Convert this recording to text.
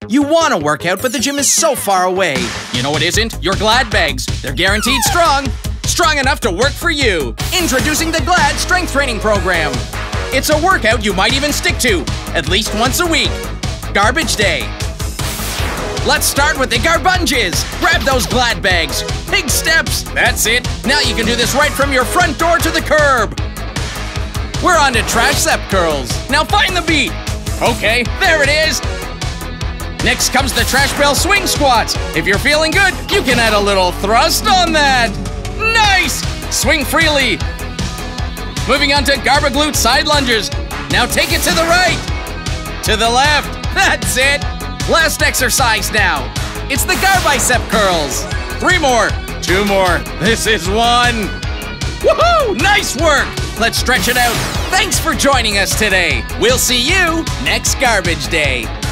You want to work out, but the gym is so far away. You know what isn't? Your Glad bags. They're guaranteed strong. Strong enough to work for you. Introducing the Glad Strength Training Program. It's a workout you might even stick to, at least once a week. Garbage day. Let's start with the garbunges. Grab those Glad bags. Big steps. That's it. Now you can do this right from your front door to the curb. We're on to tricep curls. Now find the beat. Okay, there it is. Next comes the trash bell swing squats. If you're feeling good, you can add a little thrust on that. Nice! Swing freely. Moving on to garba-glute side lunges. Now take it to the right. To the left. That's it. Last exercise now. It's the garbicep curls. 3 more. 2 more. This is 1. Woohoo! Nice work. Let's stretch it out. Thanks for joining us today. We'll see you next garbage day.